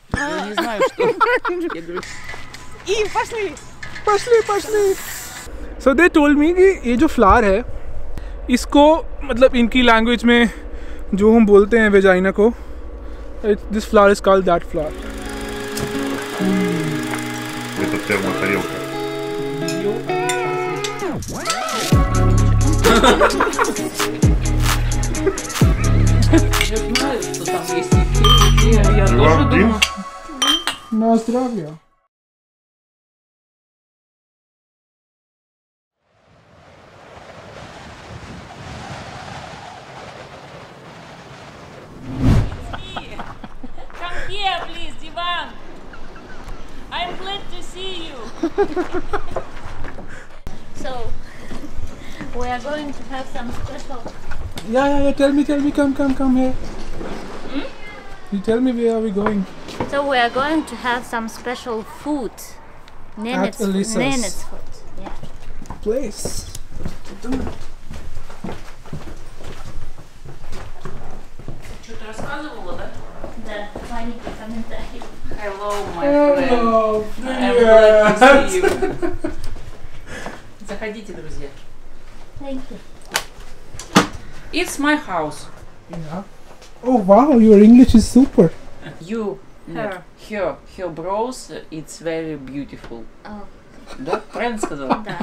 Я не знаю, что. Я говорю... И пошли! पसली So they told me कि ये जो फ्लावर है इसको मतलब इनकी लैंग्वेज में जो हम बोलते हैं वेजाइना को, this flower is called that flower. Это термотарелка. Я знаю, что там есть и я тоже думаю. На здравие. Come here, please, Divan. I'm glad to see you. So, we are going to have some special. Yeah. Tell me. Come here. You tell me where are we going? So we are going to have some special food. At Elisa's. Nenet's food. Yeah. Place. Что-то рассказывала, да? Да, маленький комментарий. Hello, my friend. Hello, I'm glad to see you. Заходите, друзья. Thank you. It's my house. Yeah. Oh wow, your English is super. You, Her. her bros, it's very beautiful. Oh, Да, правильно сказала? да.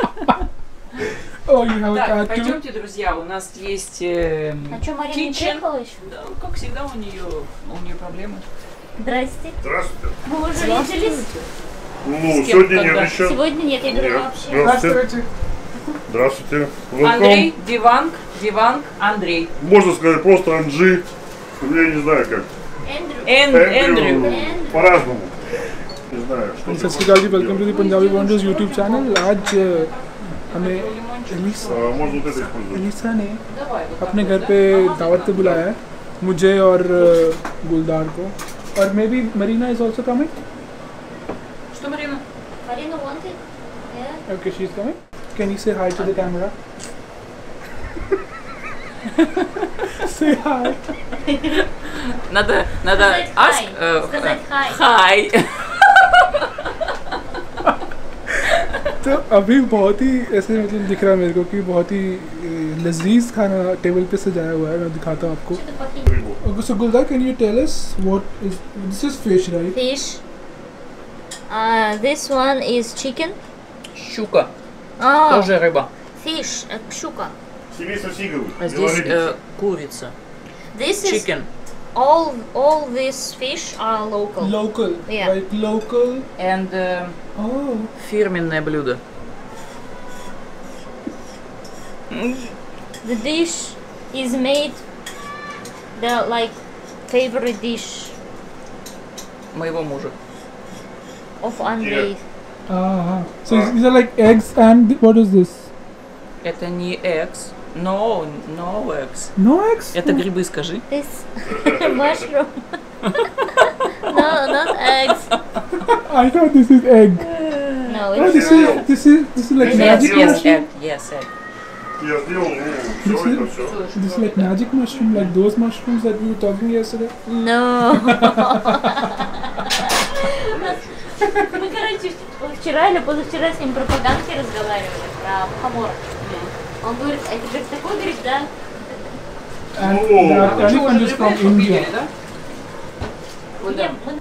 Oh, you have a Так, tattoo. пойдемте, друзья, у нас есть А что, Марина не kitchen. приехала еще? Да, как всегда у нее проблемы. Здрасте. Здравствуйте. Мы уже виделись? Ну, С кем, сегодня когда? нет еще. Сегодня нет, я говорю Нет. вообще. Здравствуйте. Здравствуйте. Андрей, Диванг, Андрей. Можно сказать просто Анджи. Я не знаю как. Эндрю. Эндрю. По-разному. Не знаю, что. Sat Sri Akal ji, welcome to the Punjabi Wonders YouTube channel. आज हमें Можно вот это использовать. Elisa ने Давай, вот так अपने вот, घर да? पे दावत पे बुलाया है मुझे और गुलदार को, और maybe Marina is also coming. Что, Марина? Марина wanted? Yeah. Okay, she's coming. Can you say hi to the camera? Say hi. Надо Сказать ask, hi. Сказать hi. Hi. तो अभी बहुत ही ऐसे मतलब दिख रहा है मेरे को कि बहुत ही लजीज खाना टेबल पे सजाया हुआ है. मैं दिखाता हूँ आपको. Что-то покинь. Okay, so Guldar, can you tell us what is this? Is fish, right? Fish. This one is chicken. Щука. Oh, Тоже рыба. fish. Щука. Семейство Сиговых. А здесь курица. This is Chicken. all these fish are local. Local. Yeah. Like local. And Oh. фирменное блюдо. The dish is made the like favorite dish Моего мужа. of Andrei. So these are like eggs and what is this? Это не eggs. No eggs. No eggs? Это грибы, скажи. This mushroom. No, not eggs. I thought this is egg. No, Oh, it's this is like Yes, magic Yes, mushroom. egg. Yes, egg. Я сделал, ну, все это все. This is like magic mushroom, like those mushrooms that we were talking yesterday. No. Мы, короче, вчера или позавчера с ним про поганки разговаривали, про хамор. Он говорит, а это говорит, такой, говорит, да? And Oh. that elephant is from India. да? Вот да. Нет, мы-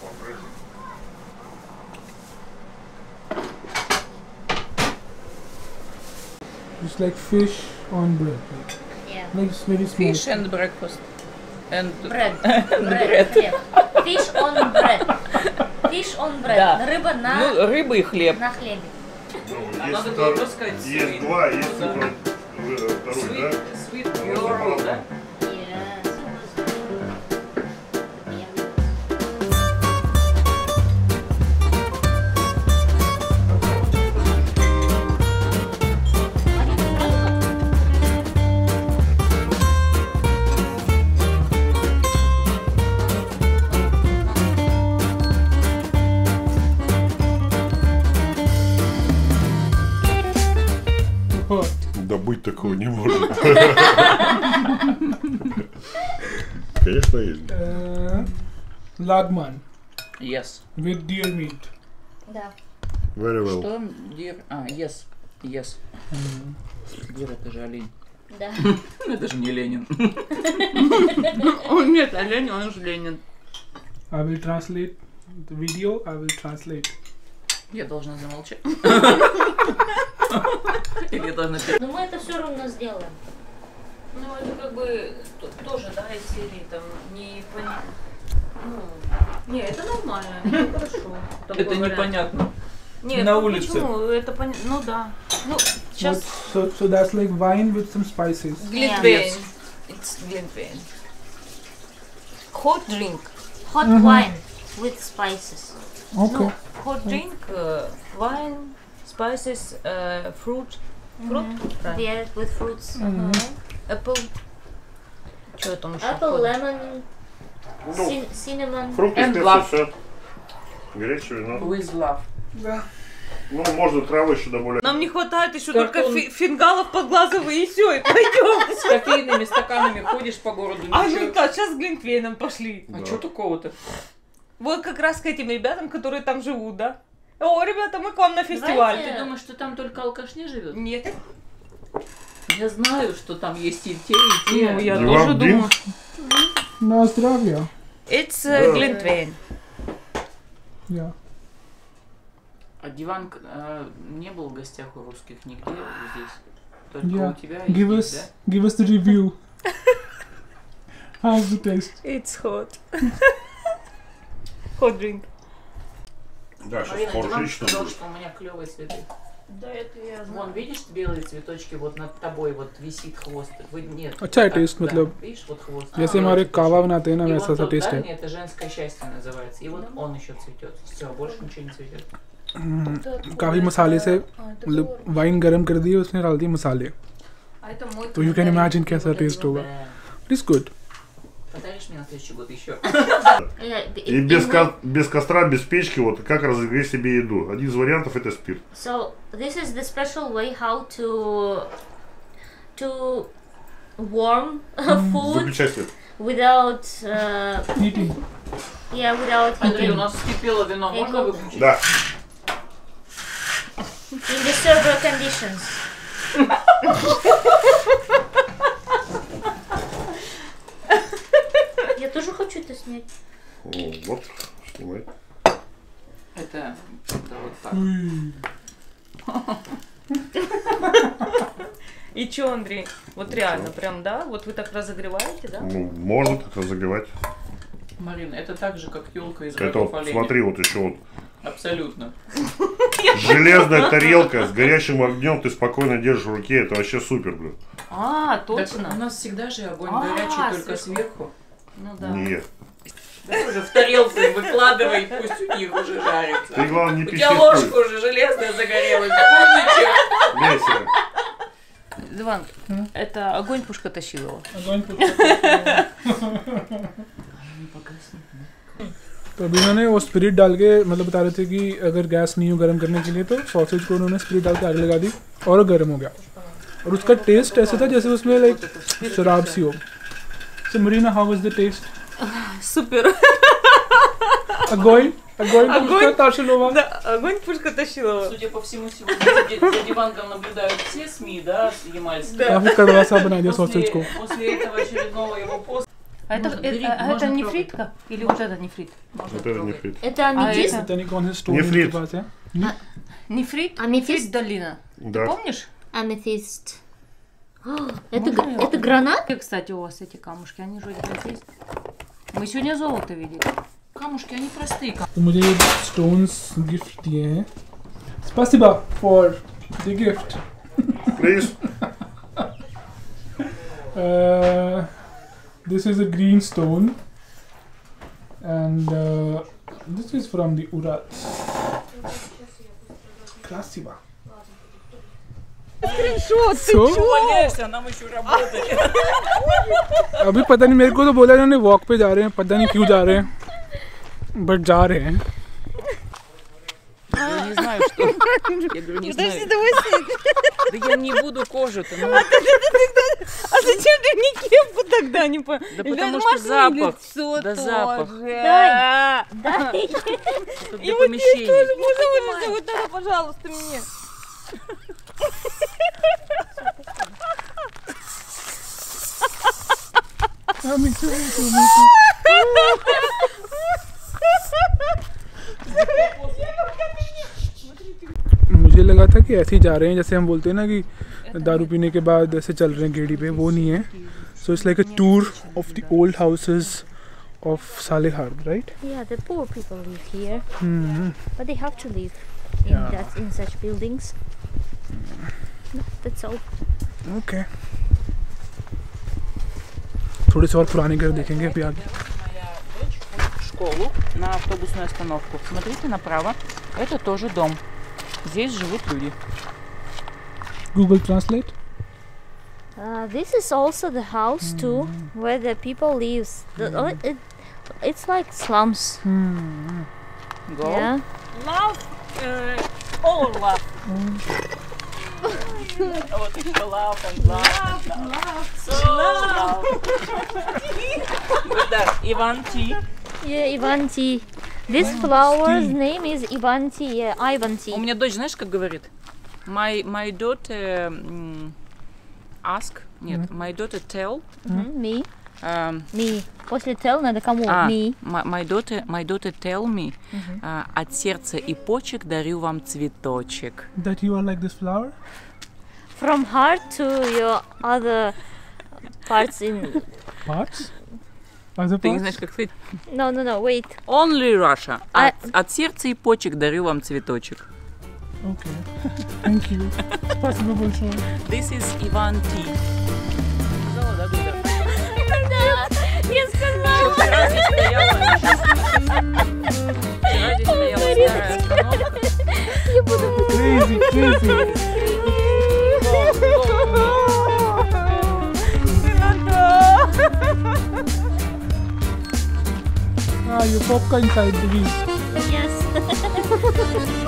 It's like fish on bread. Yeah. Like it's very small. Fish and breakfast. And Bread. bread. Хлеб. Fish on bread. Fish on bread. Да. Рыба на, Ну, рыба и хлеб. на хлебе. Ну, Надо есть было второй, сказать есть sweet. два, есть Да. второй, да? Sweet girl, да? Yes. Hot. Да быть такого не может. Конечно, есть. Lagman Yes. with deer meat. Да. Very well. Что? Дир? Yes. Yes. Дир, это же олень. Да. Это же не Ленин. Он нет, олень, он же Ленин. I will translate the video. I will translate. Я должна замолчать. Или я должна... Но мы это все равно сделаем. Ну, это как бы тоже, да, из серии там не понятно. Ну, не, это нормально, это хорошо. Такой Это вариант. непонятно. Нет, на ну улице. Почему? Это понятно. Ну да. Ну, сейчас. So that's like wine with some spices. Глинтвейн. It's Глинтвейн. Hot drink. Hot wine with spices. Okay. Ну, hot drink, wine, spices, fruit. Fruit? Правильно. Yeah, with fruits. Apple. Что там еще? Apple, lemon, Ну, cinnamon. фрукты, And специи, love. все. Горячее вино. With love. Да. Ну, можно травы еще добавлять. Нам не хватает еще Картон. только фингалов подглазовых и все, и пойдем. С кофейными стаканами ходишь по городу, А ну ничего. да, сейчас с Глинтвейном пошли. А что такого-то? Вот как раз к этим ребятам, которые там живут, да? О, ребята, мы к вам на фестиваль. Давайте. Ты Ты думаешь, что там только алкашни живет? Нет. Я знаю, что там есть и те, и те. Ну, я You тоже want думаю. На здравие. It's Да. Глинтвейн. Yeah. А диван не был в гостях у русских нигде здесь? Только Yeah. у тебя и Give здесь, us, give us the review. How's the taste? It's hot. Hot drink. Да, да? сейчас Марина, диван поржично сказал, будет. что у меня клевые цветы. Да, это я Вон, видишь, белые цветочки, вот над тобой вот висит хвост. Нет. अच्छा है так, taste, да. मतलब Видишь, вот хвост. जैसे Белые हमारे цветочки. कावा बनाते हैं ना И वैसा вот सा тот टेस्ट है. дальний, это женское счастье называется. И вот он еще цветет. Все, больше ничего не цветет. काफी मसाले से मतलब वाइन गरम कर दी उसने डाल दिए मसाले А это мой. तो you can imagine कैसा टेस्ट होगा. Да. It is good. Подаришь мне на следующий год еще? И без костра, без печки, вот как разогреть себе еду. Один из вариантов это спирт. So this is the special way how to warm food Выключай свет. without Eating. without Андрей, у heating нас вскипело вино, можно выключить? Да. in the server conditions. Я тоже хочу это снять. Ну, вот, снимай. Это вот так. И чё, Андрей? Вот реально, прям, да? Вот вы так разогреваете, да? Ну, можно так разогревать. Марина, это так же, как елка из Это рогов вот, оленя. смотри, вот еще вот. Абсолютно. Железная тарелка с горячим огнем ты спокойно держишь в руке. Это вообще супер, блин. А, Так точно. у нас всегда же огонь А, горячий, только сверху. сверху. Ну да. Нет. Да уже в тарелку выкладывай, пусть у них уже жарится. Ты, главное, не У тебя ложка уже железная загорелась. Умничек. Весело. Иван, это огонь пушка тащил его. तो अभी उन्होंने वो स्पिरिट डाल के मतलब बता रहे थे कि अगर गैस नहीं हो गर्म करने के लिए तो सॉसेज को उन्होंने स्पिरिट डाल के आग लगा दी और वो गर्म हो गया और उसका टेस्ट ऐसा था जैसे उसमें लाइक शराब सी हो. So Marina, how was the taste? Супер. Огонь пушка Ташилова. Да, огонь пушка тащил его. Судя по всему, сегодня за диваном наблюдают все СМИ, да, ямальские. काफी कड़वा सा बना दिया सॉसेज को. После этого очередного его поста А это, Можно бери, это можно трогать. нефритка? Или вот это нефрит? можно Вот это не трогать. фрит. Это А аметист? это? पता नहीं कौन से स्टोन Нефрит. के पास है. Нефрит? Аметист? Нефрит долина. Да. Помнишь? Аметист. Можно Это я? гранат? Где, кстати, у вас эти камушки? Они же где-то есть. Мы сегодня золото видели. Камушки, они простые. तो मुझे ये स्टोन्स गिफ्ट दिए हैं. Спасибо for the gift. Please. This is a green stone, and this is from the Ural. Красиво. So, Увольняешься, нам еще работать. अभी पता नहीं मेरे को तो बोला इन्होंने वॉक पे जा रहे हैं पता नहीं क्यों जा रहे हैं बट जा रहे हैं не знаю, что. Я говорю, не знаю. давай сними. Да я не буду кожу-то. Ну. А зачем ты мне кепку тогда не по... Да потому что запах. Да запах. Дай. Дай. Это для помещения. Можно вылезти вот это, пожалуйста, мне. मुझे लगा था कि ऐसे ही जा रहे हैं, जैसे हम बोलते हैं ना कि दारू पीने के बाद ऐसे चल रहे हैं गेड़ी पे, वो नहीं है. So it's like a tour of the old houses of Salehard, right? Yeah, the poor people live here, Hmm. but they have to live in such buildings. That's all. Okay. थोड़े से और पुराने घर देखेंगे अभी आगे. Моя дочь ходит в школу на автобусную остановку. Смотрите направо. Это тоже дом. Здесь живут люди. Google Translate. This is also the house too, where the people lives. It's like slums. Go. Yeah. Love, all love. Вот еще love and love. Love. Да, Иван-Ти. Yeah, Ivanti. This flower's name is Ivanti. Yeah, Ivanti. У меня дочь, знаешь, как говорит? My daughter ask. Нет, my daughter tell. Me. Um, Me. После tell надо кому? Me. My daughter tell me. От сердца и почек дарю вам цветочек. That you are like this flower. From heart to your other parts in. Parts. Other Ты не parts. знаешь, как сказать? No, wait. Only Russia. А- От сердца и почек дарю вам цветочек. Okay. Thank you. Спасибо большое. This is Иван-Ти. Сказала, да, Гульдар? Я сказала. Вчера здесь стояла старая остановка. Я буду. Crazy. You popcorn inside the wheel. Yes.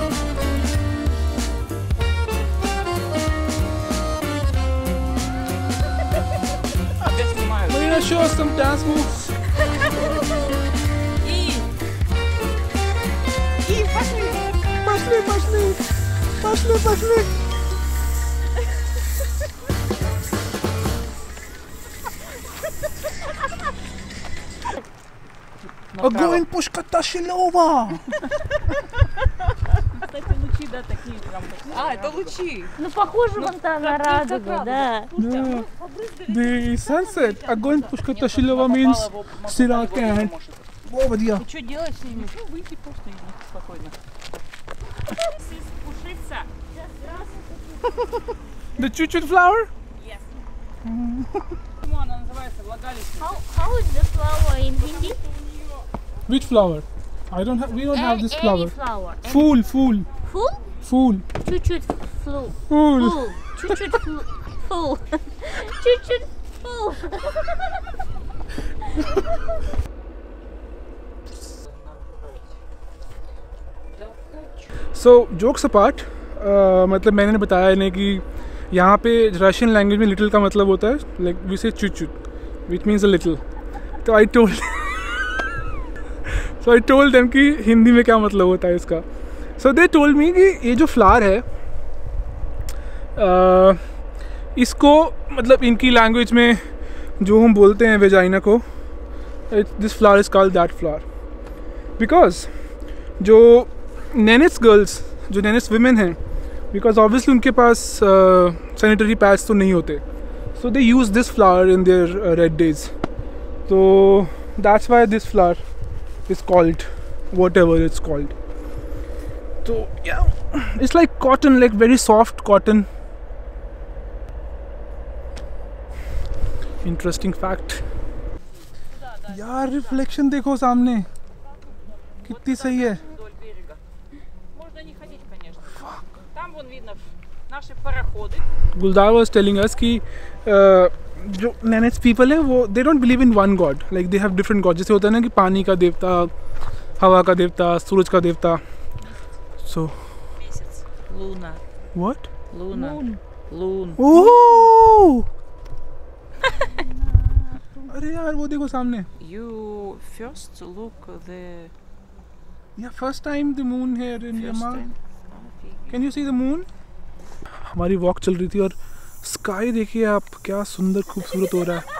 Опять снимают. Marina, show us some dance moves. Пошли. Огонь, пушка Ташилова! Кстати, лучи, да, такие прям. А, это лучи. Ну, похоже вон там на радугу, да. Yeah. The sunset. Огонь, пушка Ташилова means Siraka and... О, बढ़िया. Ну что делать с ними? Ну, выйти просто из них спокойно. Пушица. The chuchut flower? Почему она называется влагалище? How is the flower in Hindi? Which flower? We don't have this flower. Any flower. Fool. Full? Fool. Chut flu. Fool. Full. Chut full. Chut full. So jokes apart, मतलब मैंने बताया इन्हें कि यहाँ पे Russian language में little का मतलब होता है लाइक वी से चुचुत विच मीन्स अ लिटिल. तो आई टोल्ड देम कि हिंदी में क्या मतलब होता है इसका. सो दे टोल्ड मी कि ये जो फ्लावर है इसको मतलब इनकी लैंग्वेज में जो हम बोलते हैं वेजाइना को, this flower is called that flower because जो नेनिस गर्ल्स, जो नेनिस विमेन हैं, बिकॉज ऑब्वियसली उनके पास सैनिटरी पैड्स तो नहीं होते, so they use this flower in their red days. तो that's why this flower is called whatever it's called. तो या it's like cotton, like very soft cotton. Interesting fact. यार reflection देखो सामने कितनी सही है. Вдоль берега. Можно не ходить, конечно. Там вон видно наши пароходы. Guldar was telling us कि जो Nenets people हैं वो they don't believe in one god, like they have different gods. जैसे होता है ना कि पानी का देवता, हवा का देवता, सूरज का देवता. So Luna. What? Luna. Loon. Oh! अरे यार वो देखो सामने. You first look the Yeah, first time the moon here in first Myanmar. time. Can you see the moon? हमारी वॉक चल रही थी और स्काई देखिए आप, क्या सुंदर खूबसूरत हो रहा है.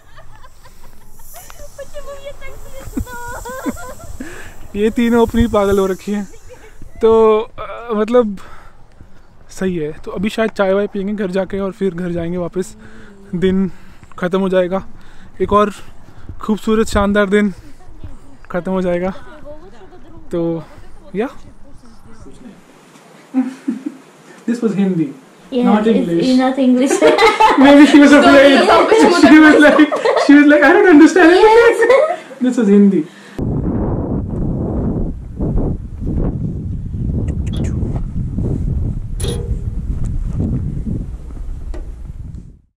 ये तीनों अपनी पागल हो रखी हैं. तो मतलब सही है. तो अभी शायद चाय वाय पियेंगे घर जाके और फिर घर जाएंगे वापस. दिन ख़त्म हो जाएगा. एक और खूबसूरत शानदार दिन ख़त्म हो जाएगा. तो या This was Hindi. Yeah, Not English. It's not English. Maybe she was afraid. She was like, I don't understand anything. This was Hindi.